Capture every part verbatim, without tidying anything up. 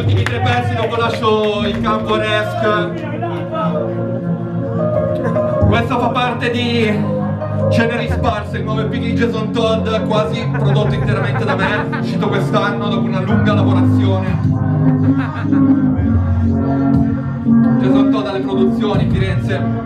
ultimi tre pezzi, dopo lascio il campo a Resk. Questa fa parte di Ceneri Sparse, il nuovo E P di Jason Todd, quasi prodotto interamente da me, uscito quest'anno dopo una lunga lavorazione. Jason Todd alle produzioni, Firenze.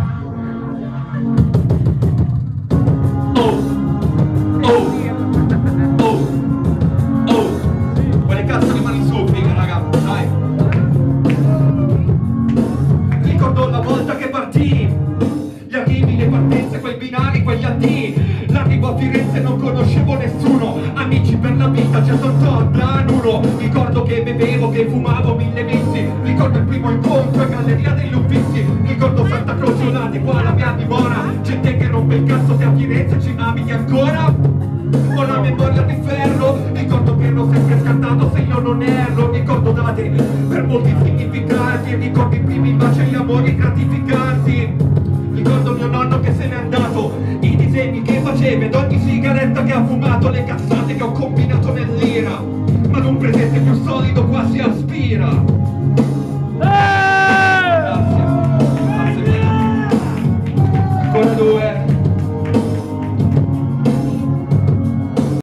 L'arrivo a Firenze non conoscevo nessuno, amici per la vita, Jason Todd, Anuno. Ricordo che bevevo, che fumavo mille vizi. Ricordo il primo incontro a Galleria degli Uffizi. Ricordo Santa Croce Olate, qua la mia dimora. Gente che rompe il cazzo, te a Firenze ci ami ancora? Ho la memoria di ferro, ricordo che ero sempre scantato se io non erro. Ricordo date per molti significati, ricordo i primi baci e gli amori gratificanti. Ricordo mio nonno che se n'è andato, i disegni che faceva ed ogni sigaretta che ha fumato, le cazzate che ho combinato